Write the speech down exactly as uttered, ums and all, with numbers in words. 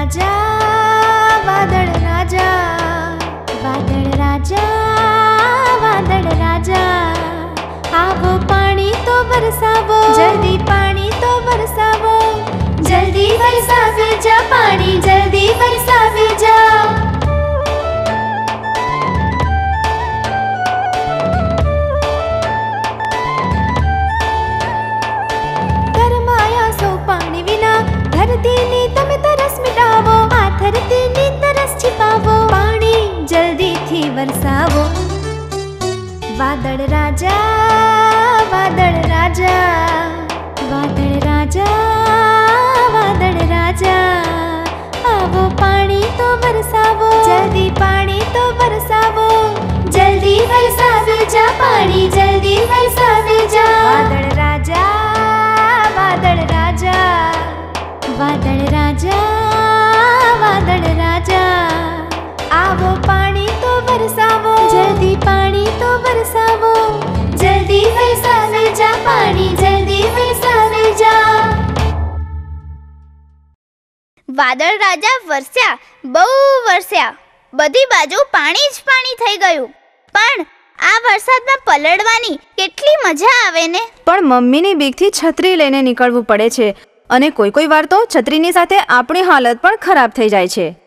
राजा वादळ राजा वादळ राजा वादळ राजा आवो पानी तो बरसावो जल्दी पानी तो बरसावो जल्दी बरसावे जा पानी जल्दी बरसावे जा गरमाया सो पानी विना धरतीनी तमे तरस मिटावो आ धरतीनी तरस छिपावो पानी जल्दी थी बरसावो वादळ राजा वादळ राजा वादळ राजा वादळ राजा आवो पानी तो बरसावो जल्दी पानी तो बरसावो जल्दी बरसावे जा पानी जल्दी बरसावे जा वादळ राजा वादळ राजा वादळ राजा वादळ राजा आवो पानी तो बरसावो जल्दी पानी तो बरसावो जल्दी बरसावे जा पानी जल्दी बरसावे जा। વાદળ રાજા વરસ્યા, બહુ વરસ્યા, બધી બાજુ પાણી જ પાણી થઈ ગયું। પણ આ વરસાદમાં પલળવાની કેટલી મજા આવે ને। પણ મમ્મીની બીકથી છત્રી લઈને નીકળવું પડે છે અને કોઈ કોઈ વાર તો છત્રીની સાથે આપણી હાલત પણ ખરાબ થઈ જાય છે।